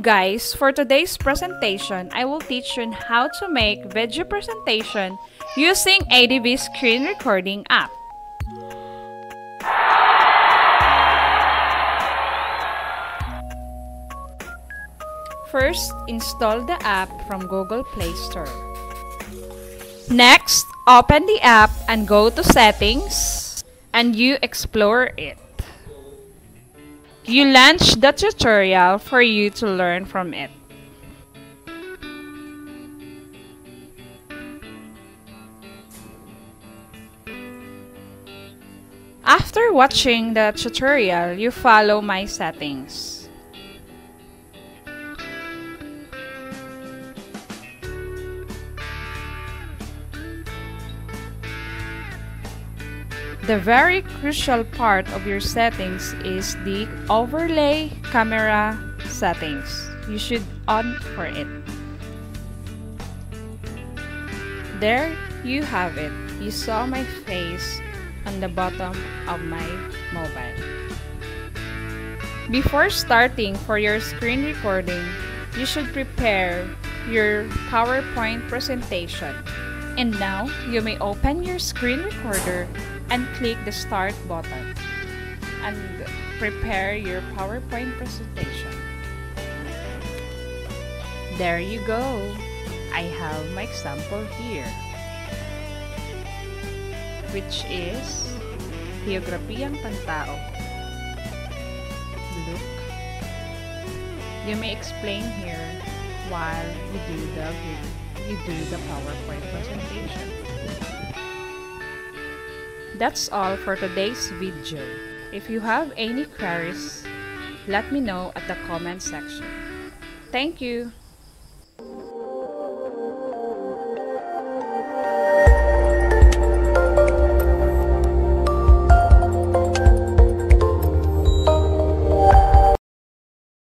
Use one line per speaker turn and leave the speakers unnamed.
guys, for today's presentation, I will teach you how to make video presentation using ADV Screen Recording app. First, install the app from Google Play Store. Next, open the app and go to Settings, and you explore it. You launch the tutorial for you to learn from it. After watching the tutorial, you follow my settings. The very crucial part of your settings is the overlay camera settings. You should on for it. There you have it. You saw my face on the bottom of my mobile. Before starting for your screen recording, you should prepare your PowerPoint presentation. And now, you may open your screen recorder and click the Start button and prepare your PowerPoint presentation. There you go. I have my example here, which is Geograpiyang Pantao. Look. You may explain here while you do the PowerPoint presentation. That's all for today's video. If you have any queries, let me know at the comment section. Thank you!